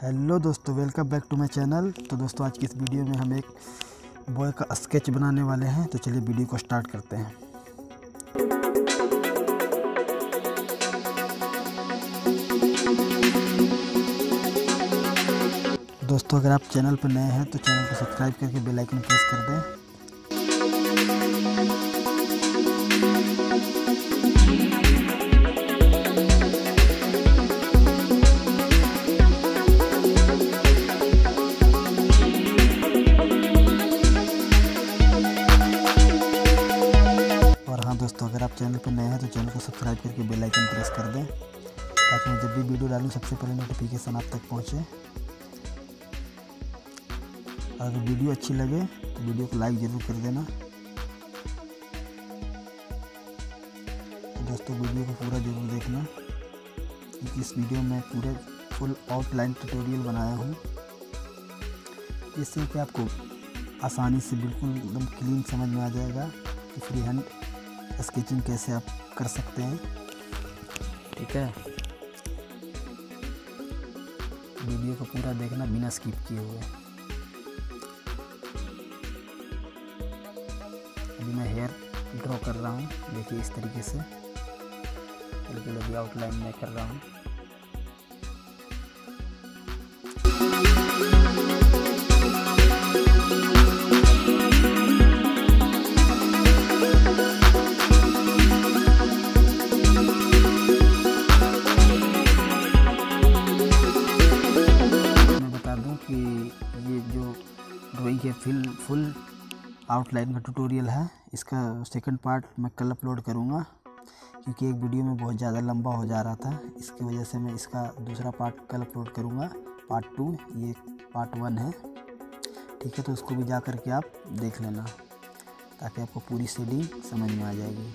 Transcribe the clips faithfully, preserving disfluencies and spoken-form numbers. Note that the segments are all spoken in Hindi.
हेलो दोस्तों, welcome back to my channel. तो दोस्तों आज की इस वीडियो में हम एक बॉय का स्केच बनाने वाले हैं। तो चलिए वीडियो को स्टार्ट करते हैं। दोस्तों अगर आप चैनल पर नए हैं तो चैनल को सब्सक्राइब करके बेल आइकन प्रेस कर दें। दोस्तों अगर आप चैनल पर नए हैं तो चैनल को सब्सक्राइब करके बेल आइकन प्रेस कर दें ताकि मैं जब भी वीडियो डालूं सबसे पहले नोटिफिकेशन आप तक पहुंचे। अगर वीडियो अच्छी लगे तो वीडियो को लाइक ज़रूर कर देना। तो दोस्तों वीडियो को पूरा ज़रूर देखना क्योंकि इस वीडियो में पूरे फुल आउटलाइन ट्यूटोरियल बनाया हूँ जिससे कि आपको आसानी से बिल्कुल एकदम क्लीन समझ में आ जाएगा कि फ्री हैंड स्केचिंग कैसे आप कर सकते हैं। ठीक है, वीडियो को पूरा देखना बिना स्किप किए हुए। अभी मैं हेयर ड्रॉ कर रहा हूँ, देखिए इस तरीके से बिल्कुल अभी आउटलाइन में कर रहा हूँ। कि ये जो ड्राइंग के फिल फुल आउटलाइन का ट्यूटोरियल है, इसका सेकंड पार्ट मैं कल अपलोड करूँगा क्योंकि एक वीडियो में बहुत ज़्यादा लंबा हो जा रहा था। इसकी वजह से मैं इसका दूसरा पार्ट कल अपलोड करूँगा, पार्ट टू। ये पार्ट वन है, ठीक है। तो उसको भी जा कर के आप देख लेना ताकि आपको पूरी शेडिंग समझ में आ जाएगी।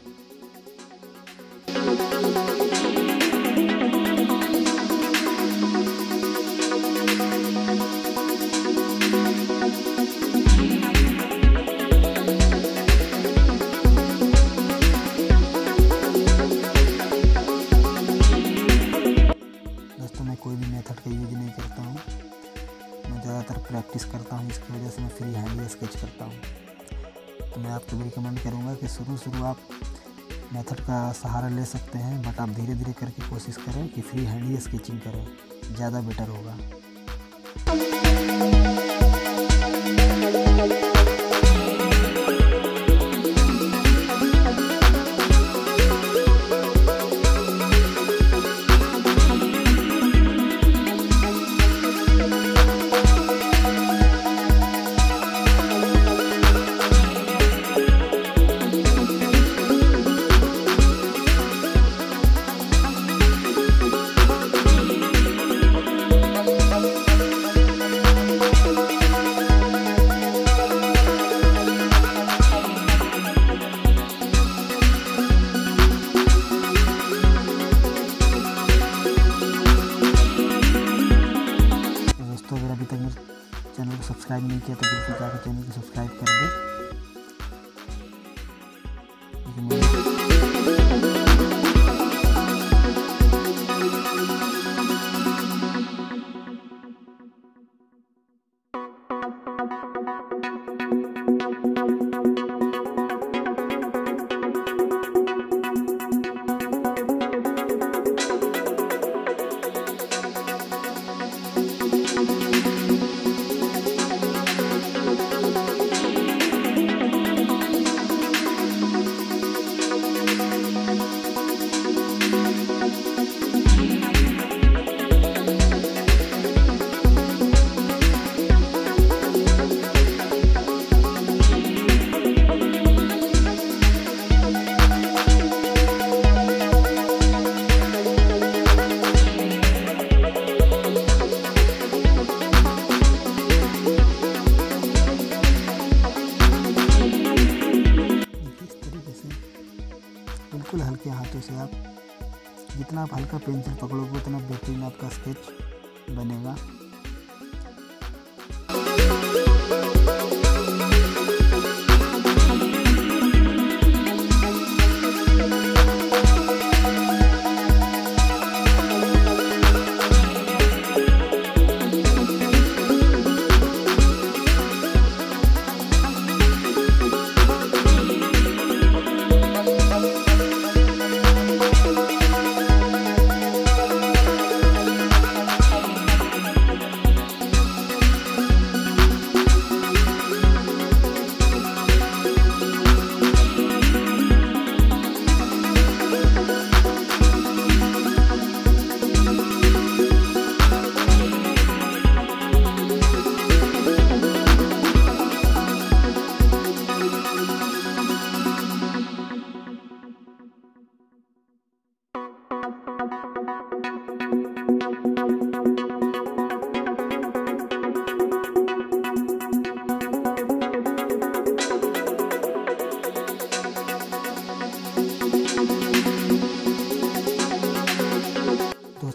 कोई भी मेथड का यूज नहीं करता हूँ, मैं ज़्यादातर प्रैक्टिस करता हूँ। इसकी वजह से मैं फ्री हैंड ही स्केच करता हूँ। तो मैं आपको भी रिकमेंड करूँगा कि शुरू शुरू आप मेथड का सहारा ले सकते हैं, बट आप धीरे धीरे करके कोशिश करें कि फ्री हैंड ही स्केचिंग करें, ज़्यादा बेटर होगा। अगर अभी तक मेरे चैनल को सब्सक्राइब नहीं किया तो बिल्कुल जाकर चैनल को सब्सक्राइब कर दें। बिल्कुल हल्के हाथों से आप जितना आप हल्का पेंसिल पकड़ोगे उतना बेहतरीन आपका स्केच बनेगा।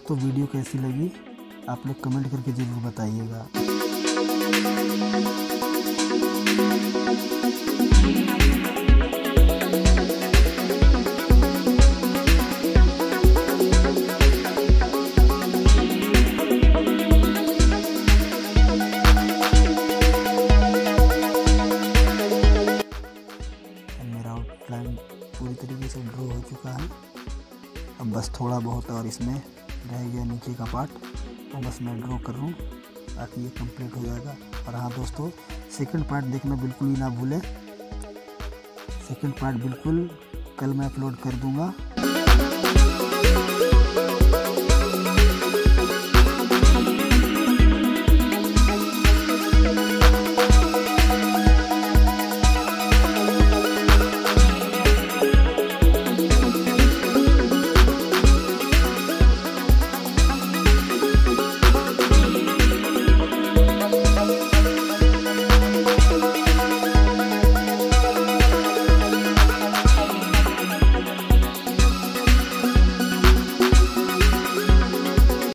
दोस्तों वीडियो कैसी लगी आप लोग कमेंट करके ज़रूर बताइएगा। मेरा आउटलाइन पूरी तरीके से ड्रॉ हो चुका है। अब बस थोड़ा बहुत और इसमें रह गया नीचे का पार्ट, तो बस मैं ड्रॉ कर रहा हूँ ताकि ये कंप्लीट हो जाएगा। और हाँ दोस्तों, सेकंड पार्ट देखना बिल्कुल ही ना भूलें। सेकंड पार्ट बिल्कुल कल मैं अपलोड कर दूँगा।